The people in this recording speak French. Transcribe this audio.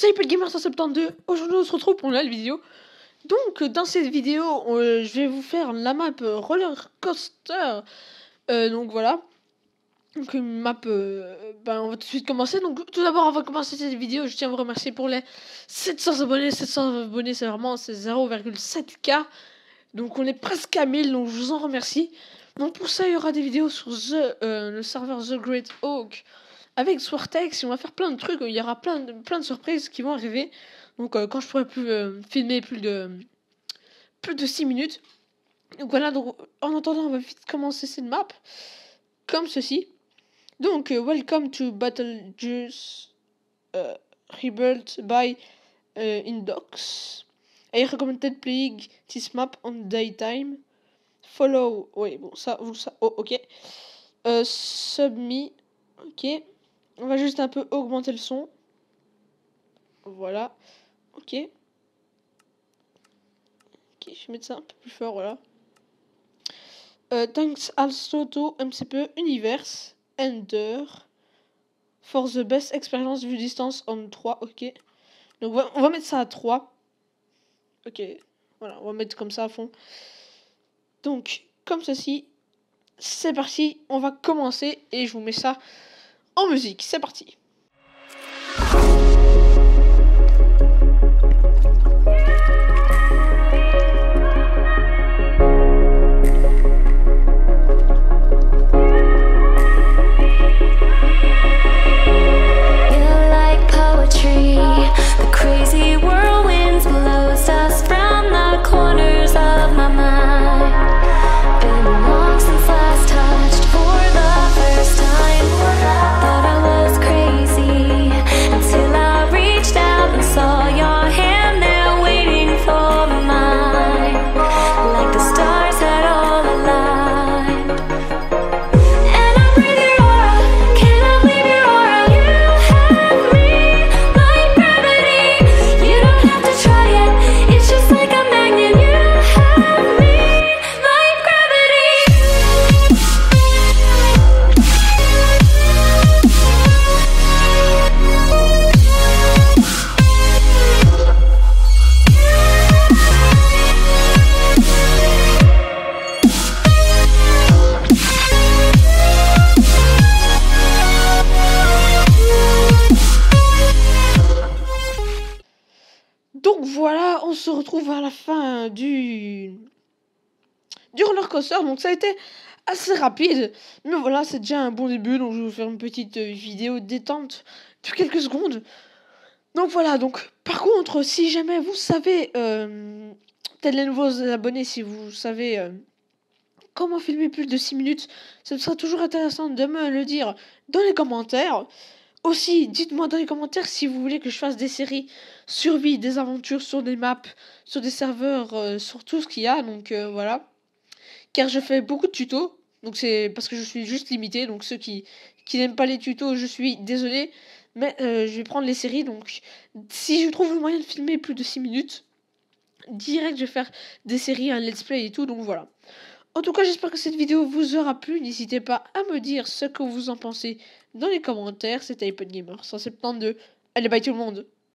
c'est Hyper Gamer 172. Aujourd'hui, on se retrouve pour une nouvelle vidéo. Donc, dans cette vidéo, je vais vous faire la map Roller Coaster. Donc, voilà. Donc, une map. On va tout de suite commencer. Donc, tout d'abord, avant de commencer cette vidéo, je tiens à vous remercier pour les 700 abonnés. 700 abonnés, c'est 0,7K. Donc, on est presque à 1000. Donc, je vous en remercie. Donc, pour ça, il y aura des vidéos sur le serveur The Great Oak. Avec Swartex, on va faire plein de trucs, il y aura plein de surprises qui vont arriver. Donc quand je pourrai plus filmer plus de 6 minutes. Donc voilà, donc en attendant, on va vite commencer cette map comme ceci. Donc welcome to Battle Juice rebuilt by Indox. I recommended playing this map on daytime. Follow, oui, bon ça vous ça, oh, ok. Submit, ok. On va juste un peu augmenter le son. Voilà. Ok. Ok, je vais mettre ça un peu plus fort, voilà. Thanks also to MCP Universe Ender for the best experience vue distance on 3. Ok. Donc on va mettre ça à 3. Ok. Voilà, on va mettre comme ça à fond. Donc, comme ceci. C'est parti. On va commencer et je vous mets ça en musique. C'est parti. Donc voilà, on se retrouve à la fin du roller coaster. Donc ça a été assez rapide, mais voilà, c'est déjà un bon début. Donc je vais vous faire une petite vidéo détente de quelques secondes. Donc voilà, donc par contre, si jamais vous savez, peut-être les nouveaux abonnés, si vous savez comment filmer plus de 6 minutes, ce sera toujours intéressant de me le dire dans les commentaires. Aussi, dites-moi dans les commentaires si vous voulez que je fasse des séries survie, des aventures sur des maps, sur des serveurs, sur tout ce qu'il y a. Donc voilà. Car je fais beaucoup de tutos. Donc c'est parce que je suis juste limité. Donc ceux qui n'aiment pas les tutos, je suis désolé. Mais je vais prendre les séries. Donc si je trouve le moyen de filmer plus de 6 minutes, direct je vais faire des séries, un let's play et tout. Donc voilà. En tout cas, j'espère que cette vidéo vous aura plu. N'hésitez pas à me dire ce que vous en pensez dans les commentaires. C'était Hyper Gamer 172. Allez, bye tout le monde.